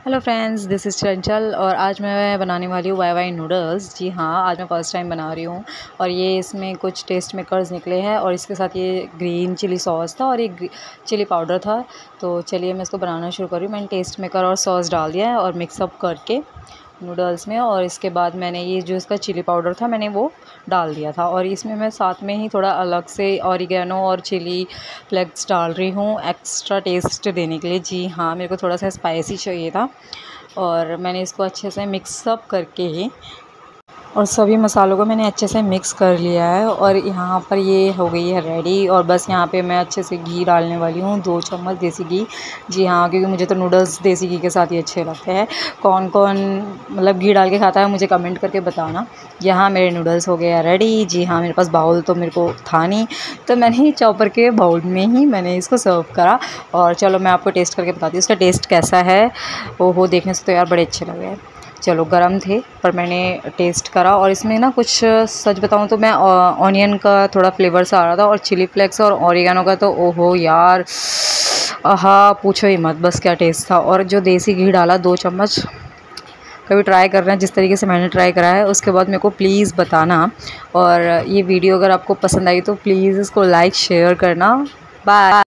Hello friends, this is चंचल और आज मैं बनाने वाली हूँ वाई वाई नूडल्स। जी हाँ, आज मैं फ़र्स्ट टाइम बना रही हूँ और ये इसमें कुछ टेस्ट मेकर्स निकले हैं और इसके साथ ये ग्रीन चिली सॉस था और एक चिली पाउडर था। तो चलिए मैं इसको बनाना शुरू कर रही हूँ। मैंने टेस्ट मेकर और सॉस डाल दिया है और मिक्सअप करके नूडल्स में, और इसके बाद मैंने ये जो इसका चिली पाउडर था मैंने वो डाल दिया था और इसमें मैं साथ में ही थोड़ा अलग से ऑरिगेनो और चिली फ्लेक्स डाल रही हूँ एक्स्ट्रा टेस्ट देने के लिए। जी हाँ, मेरे को थोड़ा सा स्पाइसी चाहिए था और मैंने इसको अच्छे से मिक्सअप करके और सभी मसालों को मैंने अच्छे से मिक्स कर लिया है और यहाँ पर ये हो गई है रेडी। और बस यहाँ पे मैं अच्छे से घी डालने वाली हूँ, 2 चम्मच देसी घी। जी हाँ, क्योंकि मुझे तो नूडल्स देसी घी के साथ ही अच्छे लगते हैं। कौन कौन मतलब घी डाल के खाता है मुझे कमेंट करके बताना। यहाँ मेरे नूडल्स हो गए हैं रेडी। जी हाँ, मेरे पास बाउल तो मेरे को था नहीं, तो मैंने चॉपर के बाउल में ही मैंने इसको सर्व करा। और चलो मैं आपको टेस्ट करके बताती हूँ इसका टेस्ट कैसा है। ओहो, देखने से तो यार बड़े अच्छे लग रहे हैं। चलो, गरम थे पर मैंने टेस्ट करा और इसमें ना कुछ सच बताऊं तो मैं ऑनियन का थोड़ा फ्लेवर सा आ रहा था और चिली फ्लेक्स और ऑरिगेनो का तो ओहो यार, आहा पूछो ही मत, बस क्या टेस्ट था। और जो देसी घी डाला 2 चम्मच, कभी ट्राई कर रहे हैं जिस तरीके से मैंने ट्राई करा है उसके बाद मेरे को प्लीज़ बताना। और ये वीडियो अगर आपको पसंद आई तो प्लीज़ इसको लाइक शेयर करना। बाय।